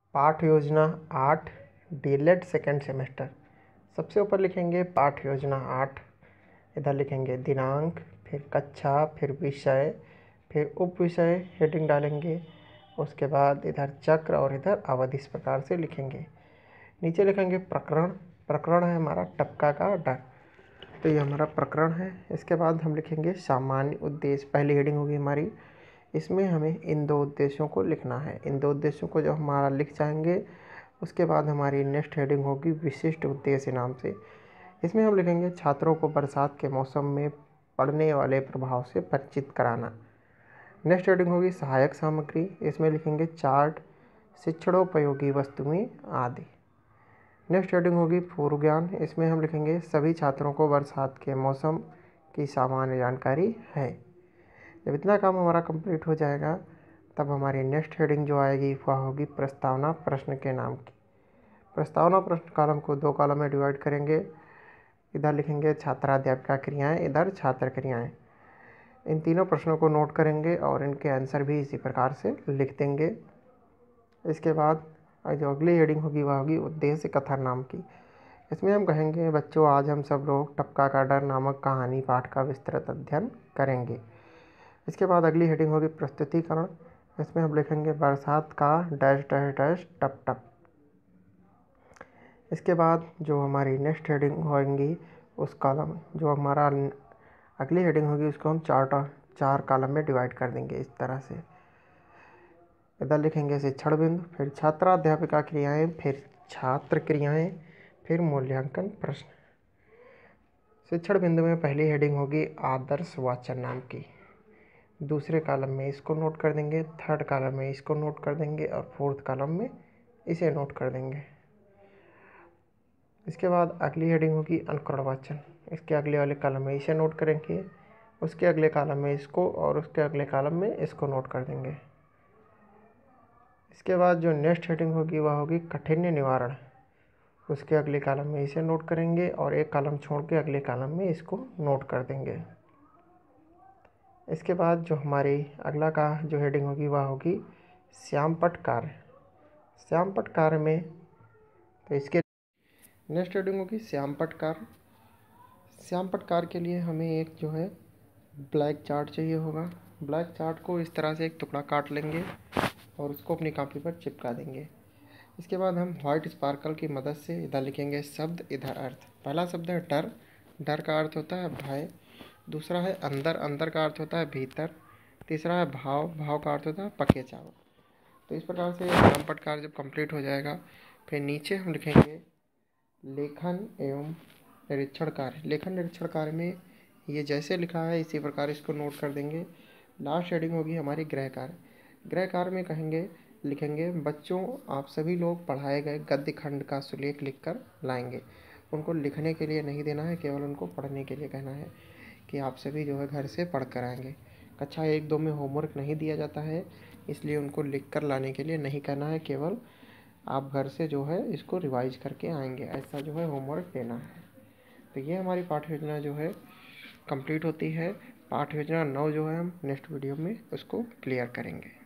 पाठ योजना 8 DElEd second semester. सबसे ऊपर लिखेंगे पाठ योजना 8, इधर लिखेंगे दिनांक, फिर कक्षा, फिर विषय, फिर उप विषय हेडिंग डालेंगे। उसके बाद इधर चक्र और इधर अवधि इस प्रकार से लिखेंगे। नीचे लिखेंगे प्रकरण। प्रकरण है हमारा टपका का डर, तो ये हमारा प्रकरण है। इसके बाद हम लिखेंगे सामान्य उद्देश्य, पहली हेडिंग होगी हमारी। इसमें हमें इन दो उद्देश्यों को लिखना है। इन दो उद्देश्यों को जब हमारा लिख जाएंगे, उसके बाद हमारी नेक्स्ट हेडिंग होगी विशिष्ट उद्देश्य नाम से। इसमें हम लिखेंगे छात्रों को बरसात के मौसम में पड़ने वाले प्रभाव से परिचित कराना। नेक्स्ट हेडिंग होगी सहायक सामग्री। इसमें लिखेंगे चार्ट, शिक्षणोपयोगी वस्तुएं आदि। नेक्स्ट हेडिंग होगी पूर्व ज्ञान। इसमें हम लिखेंगे सभी छात्रों को बरसात के मौसम की सामान्य जानकारी है। जब इतना काम हमारा कंप्लीट हो जाएगा, तब हमारी नेक्स्ट हेडिंग जो आएगी वह होगी प्रस्तावना प्रश्न के नाम की। प्रस्तावना प्रश्न कॉलम को 2 कॉलम में डिवाइड करेंगे। इधर लिखेंगे छात्राध्यापिका क्रियाएं, इधर छात्र क्रियाएं। इन तीनों प्रश्नों को नोट करेंगे और इनके आंसर भी इसी प्रकार से लिख देंगे। इसके बाद जो अगली हेडिंग होगी वह होगी उद्देश्य कथन नाम की। इसमें हम कहेंगे बच्चों, आज हम सब लोग टपका का डर नामक कहानी पाठ का विस्तृत अध्ययन करेंगे। इसके बाद अगली हेडिंग होगी प्रस्तुतिकरण। इसमें हम लिखेंगे बरसात का डैश डैश डैश टप टप। इसके बाद जो हमारी नेक्स्ट हेडिंग होंगी उस कॉलम, जो हमारा अगली हेडिंग होगी उसको हम चार कॉलम में डिवाइड कर देंगे इस तरह से। इधर लिखेंगे शिक्षण बिंदु, फिर छात्राध्यापिका क्रियाएं, फिर छात्र क्रियाएं, फिर मूल्यांकन प्रश्न। शिक्षण बिंदु में पहली हेडिंग होगी आदर्श वाचन नाम की। दूसरे कॉलम में इसको नोट कर देंगे, थर्ड कॉलम में इसको नोट कर देंगे और फोर्थ कॉलम में इसे नोट कर देंगे। इसके बाद अगली हेडिंग होगी अनुकरण वाचन। इसके अगले वाले कॉलम में इसे नोट करेंगे, उसके अगले कॉलम में इसको और उसके अगले कॉलम में इसको नोट कर देंगे। इसके बाद जो नेक्स्ट हेडिंग होगी वह होगी काठिन्य निवारण। उसके अगले कॉलम में इसे नोट करेंगे और एक कॉलम छोड़ के अगले कॉलम में इसको नोट कर देंगे। इसके बाद जो हमारी अगला का जो हेडिंग होगी वह होगी श्यामपट्ट कार्य। श्यामपट्ट कार्य में तो इसके नेक्स्ट हेडिंग होगी श्यामपट्ट कार्य। श्यामपट्ट कार्य के लिए हमें एक जो है ब्लैक चार्ट चाहिए होगा। ब्लैक चार्ट को इस तरह से एक टुकड़ा काट लेंगे और उसको अपनी कॉपी पर चिपका देंगे। इसके बाद हम व्हाइट स्पार्कल की मदद से इधर लिखेंगे शब्द, इधर अर्थ। पहला शब्द है डर। डर का अर्थ होता है भय। दूसरा है अंदर। अंदर का अर्थ होता है भीतर। तीसरा है भाव। भाव का अर्थ होता है पके चावल। तो इस प्रकार से श्यामपट्ट कार्य जब कंप्लीट हो जाएगा, फिर नीचे हम लिखेंगे लेखन एवं निरीक्षण कार्य। लेखन निरीक्षण कार्य में ये जैसे लिखा है इसी प्रकार इसको नोट कर देंगे। लास्ट हेडिंग होगी हमारी गृह कार्य। गृह कार्य में लिखेंगे बच्चों, आप सभी लोग पढ़ाए गए गद्य खंड का सुलेख लिखकर लाएंगे। उनको लिखने के लिए नहीं देना है, केवल उनको पढ़ने के लिए कहना है कि आप सभी जो है घर से पढ़ कर आएंगे। कक्षा 1-2 में होमवर्क नहीं दिया जाता है, इसलिए उनको लिख कर लाने के लिए नहीं कहना है, केवल आप घर से जो है इसको रिवाइज करके आएंगे, ऐसा जो है होमवर्क देना है। तो ये हमारी पाठ योजना जो है कंप्लीट होती है। पाठ योजना 9 जो है हम नेक्स्ट वीडियो में उसको क्लियर करेंगे।